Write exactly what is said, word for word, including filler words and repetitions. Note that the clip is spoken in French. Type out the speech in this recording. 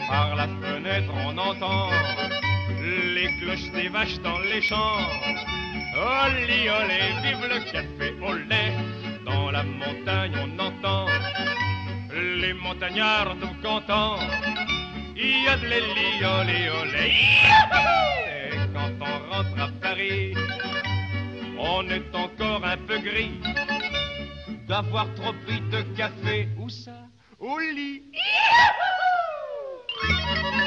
Par la fenêtre on entend les cloches des vaches dans les champs. Olé, olé, vive le café au lait. Dans la montagne on entend les montagnards tout contents. Il y a de l'élite, olé, olé. Et quand on rentre à Paris, on est encore un peu gris d'avoir trop pris de café. Où ça? Au lit.